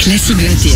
Classique 21.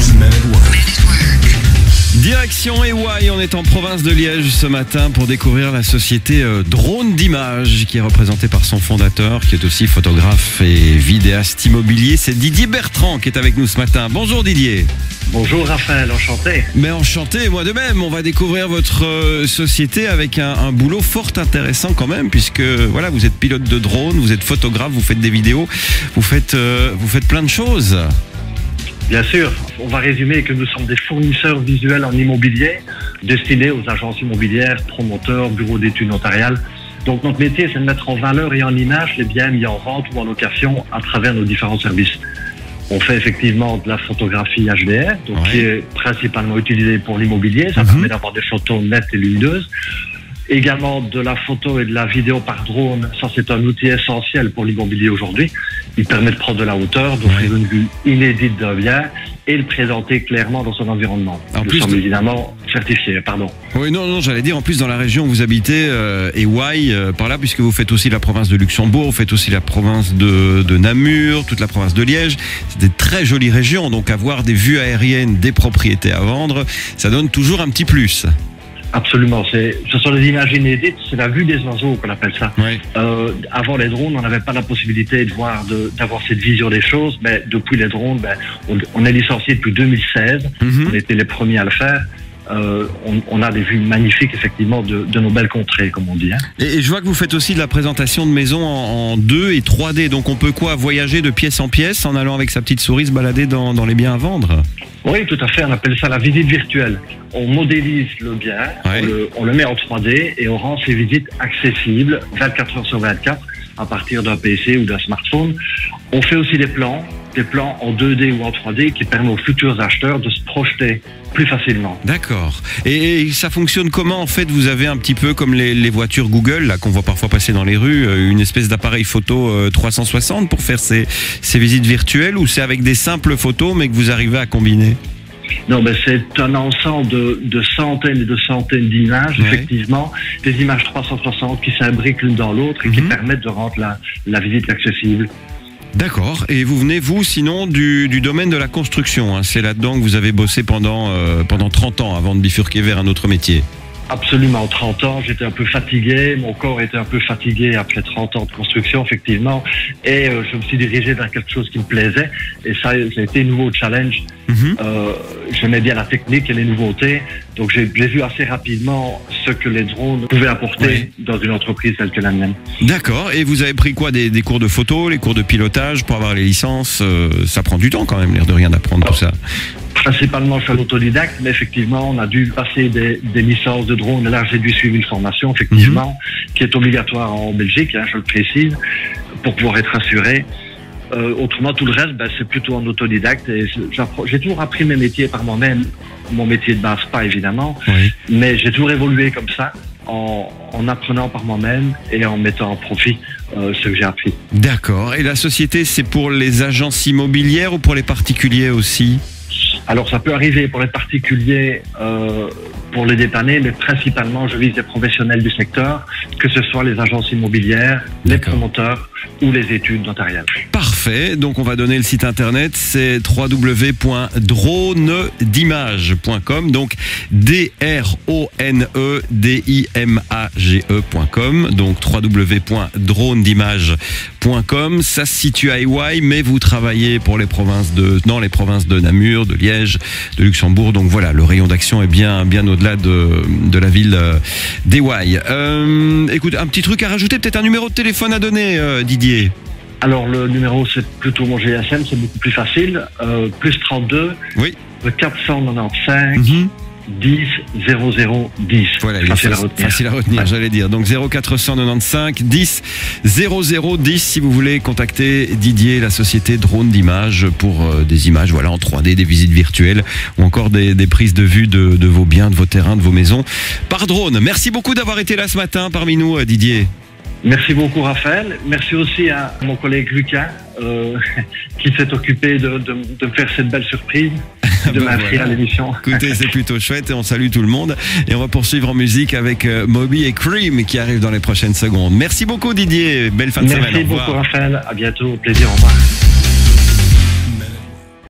Direction EY, on est en province de Liège ce matin pour découvrir la société Drone d'Image qui est représentée par son fondateur qui est aussi photographe et vidéaste immobilier. C'est Didier Bertrand qui est avec nous ce matin. Bonjour Didier. Bonjour Raphaël, enchanté. Mais enchanté, moi de même. On va découvrir votre société avec un boulot fort intéressant quand même puisque voilà, vous êtes pilote de drone, vous êtes photographe, vous faites des vidéos, vous faites plein de choses. Bien sûr, on va résumer que nous sommes des fournisseurs visuels en immobilier destinés aux agences immobilières, promoteurs, bureaux d'études notariales. Donc notre métier, c'est de mettre en valeur et en image les biens mis en vente ou en location à travers nos différents services. On fait effectivement de la photographie HDR, donc qui est principalement utilisée pour l'immobilier. Ça permet d'avoir des photos nettes et lumineuses. Également de la photo et de la vidéo par drone. Ça, c'est un outil essentiel pour l'immobilier aujourd'hui. Il permet de prendre de la hauteur, d'offrir une vue inédite d'un bien et le présenter clairement dans son environnement. Nous sommes évidemment certifiés, pardon. Oui, non, j'allais dire, en plus, dans la région où vous habitez, EY, par là, puisque vous faites aussi la province de Luxembourg, vous faites aussi la province de Namur, toute la province de Liège. C'est des très jolies régions, donc avoir des vues aériennes, des propriétés à vendre, ça donne toujours un petit plus. Absolument, ce sont des images inédites, c'est la vue des oiseaux qu'on appelle ça. Oui. Avant les drones, on n'avait pas la possibilité d'avoir cette vision des choses, mais depuis les drones, on est licencié depuis 2016, on était les premiers à le faire. On a des vues magnifiques effectivement de nos belles contrées, comme on dit. Hein. Et je vois que vous faites aussi de la présentation de maisons en 2 et 3D, donc on peut voyager de pièce en pièce en allant avec sa petite souris se balader dans les biens à vendre? Oui, tout à fait, on appelle ça la visite virtuelle. On modélise le bien, on le met en 3D et on rend ces visites accessibles 24 heures sur 24 à partir d'un PC ou d'un smartphone. On fait aussi des plans en 2D ou en 3D qui permettent aux futurs acheteurs de se projeter plus facilement. D'accord. Et ça fonctionne comment en fait? Vous avez un petit peu comme les voitures Google là qu'on voit parfois passer dans les rues, une espèce d'appareil photo 360 pour faire ces visites virtuelles, ou c'est avec des simples photos mais que vous arrivez à combiner? Non, c'est un ensemble de centaines et de centaines d'images, effectivement, des images 360 qui s'imbriquent l'une dans l'autre et qui permettent de rendre la visite accessible. D'accord. Et vous venez, vous, sinon, du domaine de la construction, hein. C'est là-dedans que vous avez bossé pendant 30 ans avant de bifurquer vers un autre métier. Absolument, 30 ans, j'étais un peu fatigué, mon corps était un peu fatigué après 30 ans de construction, effectivement, et je me suis dirigé vers quelque chose qui me plaisait, et ça a été un nouveau challenge. J'aimais bien la technique et les nouveautés, donc j'ai vu assez rapidement ce que les drones pouvaient apporter dans une entreprise telle que la mienne. D'accord, et vous avez pris quoi, des cours de photo, les cours de pilotage pour avoir les licences? Ça prend du temps quand même, l'air de rien d'apprendre tout ça. Principalement, je suis un autodidacte, mais effectivement, on a dû passer des licences de drone. Et là, j'ai dû suivre une formation, effectivement, qui est obligatoire en Belgique, hein, je le précise, pour pouvoir être assuré. Autrement, tout le reste, c'est plutôt en autodidacte. Et j'ai toujours appris mes métiers par moi-même. Mon métier de base, pas évidemment, mais j'ai toujours évolué comme ça, en apprenant par moi-même et en mettant en profit ce que j'ai appris. D'accord. Et la société, c'est pour les agences immobilières ou pour les particuliers aussi? Alors, ça peut arriver pour les particuliers, pour les dépanner, mais principalement, je vise les professionnels du secteur, que ce soit les agences immobilières, les promoteurs ou les études notariales. Parfait. Donc, on va donner le site internet, c'est www.dronedimage.com, donc DRONEDIMAGE.com, donc www.dronedimage.com. Ça se situe à EY, mais vous travaillez pour les provinces de Namur, de Liège, de Luxembourg. Donc voilà, le rayon d'action est bien au-delà de la ville d'EY. Écoute, un petit truc à rajouter, peut-être un numéro de téléphone à donner, Didier. Alors le numéro, c'est plutôt mon GSM, c'est beaucoup plus facile. Plus 32, 495 10 00 10. Voilà, facile à retenir, j'allais dire. Donc 0495 10 00 10 si vous voulez contacter Didier, la société Drone d'Image, pour des images en 3D, des visites virtuelles ou encore des prises de vue de vos biens, de vos terrains, de vos maisons par drone. Merci beaucoup d'avoir été là ce matin parmi nous, Didier. Merci beaucoup Raphaël, merci aussi à mon collègue Lucas qui s'est occupé de me faire cette belle surprise, de m'inscrire à l'émission. Écoutez, c'est plutôt chouette et on salue tout le monde. Et on va poursuivre en musique avec Moby et Cream qui arrivent dans les prochaines secondes. Merci beaucoup Didier, belle fin de semaine. Merci beaucoup Raphaël, à bientôt, au plaisir, au revoir.